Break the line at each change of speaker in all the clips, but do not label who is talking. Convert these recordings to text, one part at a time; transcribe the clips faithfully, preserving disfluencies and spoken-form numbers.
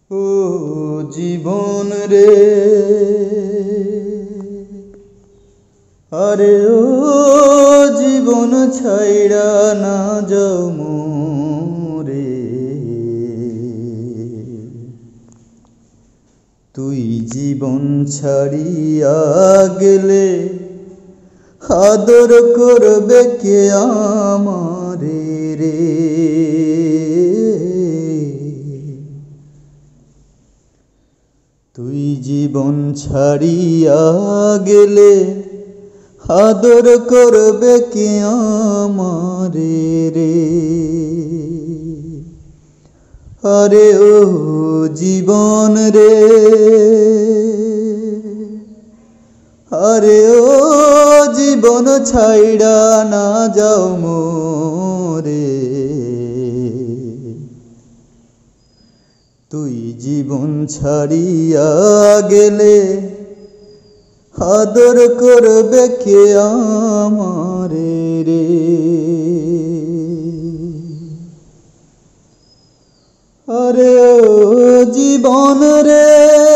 ও জীবন রে, আরে ও জীবন ছাইড়া না যাও মোরে। তুই জীবন ছাড়িয়া গেলে আদর করবে কে আমারে রে। তুই জীবন ছাড়িয়া গেলে আদর করবে কে আমারে রে। আরে ও জীবন রে, আরে ও জীবন ছাইড়া না যাও মোরে। তুই জীবন ছাড়িয়া গেলে আদর করবে কে আমারে রে। আরে ও জীবন রে,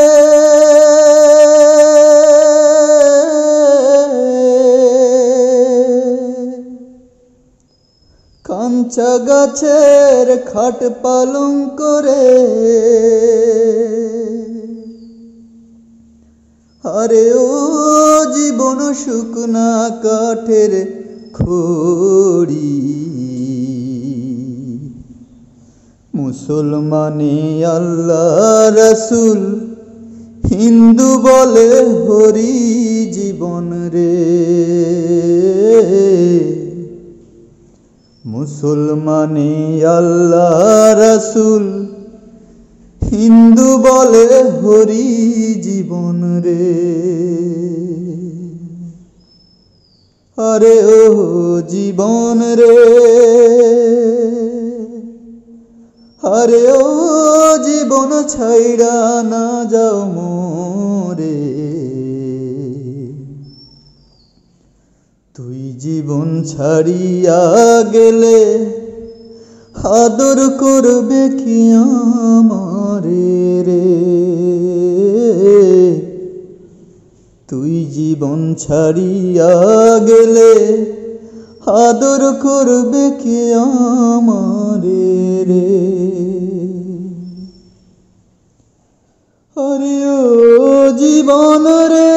কাঞ্চা গাছের খাট পালঙ্ক রে। আরে ও জীবন শুকনা কাঠের খড়ি। মুসলমানে আল্লাহ রসুল, হিন্দু বলে হরি জীবন রে। মুসলমানে আল্লাহ রসুল, হিন্দু বলে হরি জীবন রে। আরে ও জীবন রে, আরে ও জীবন ছাইড়া না যাও মোরে। তুই জীবন ছাড়িয়া গেলে আদর করবে কি আমারে রে। তুই জীবন ছাড়িয়া গেলে আদর করবে কি আমারে রে। আরে ও জীবন রে,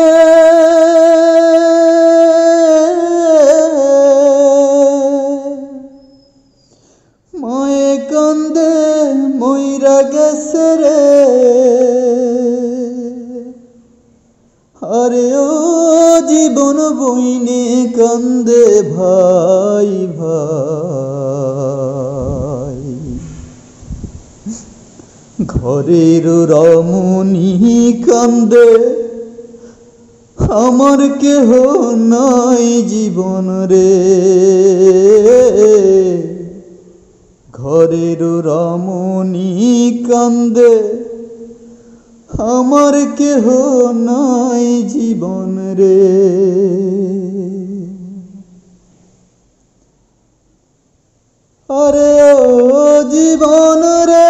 মায়ে কান্দে মইরা গেছে রে। আরে ও জীবন বইনে কান্দে ভাই ভাই। ঘরের রমণী কান্দে, আমার কেহ নাই জীবন রে। ঘরের রমণী কান্দে, আমার কেহ নাই জীবন রে। আরে ও জীবন রে,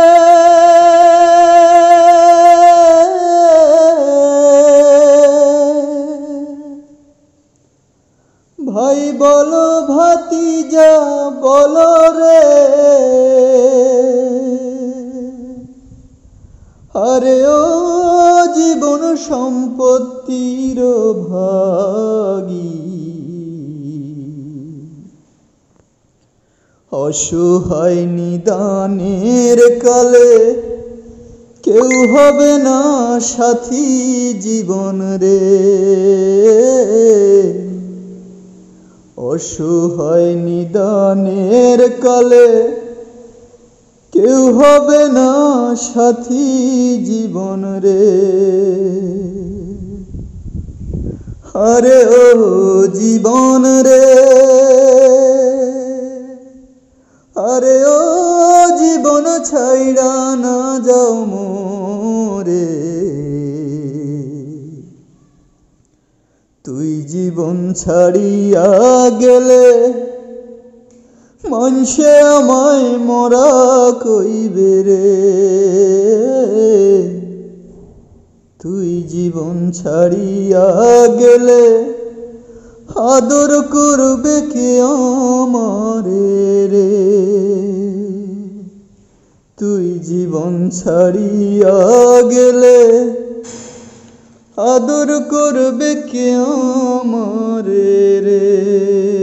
ভাই বলো ভাতিজা বলো রে। আরে ও জীবন সম্পত্তির ভাগী। অসহায় নিদানের কালে কেউ হবে না সাথী জীবন রে। অসহায় নিদানের কালে কেউ হবে না সাথী জীবন রে। আরে ও জীবন রে, আরে ও জীবন ছাইড়া না যাও মোরে। তুই জীবন ছাড়িয়া গেলে মানুষে আমায় মরা কইবে রে। জীবন ছাড়িয়া গেলে আদর করবে কে আমারে রে। তুই জীবন ছাড়িয়া গেলে আদর করবে কে আমারে রে।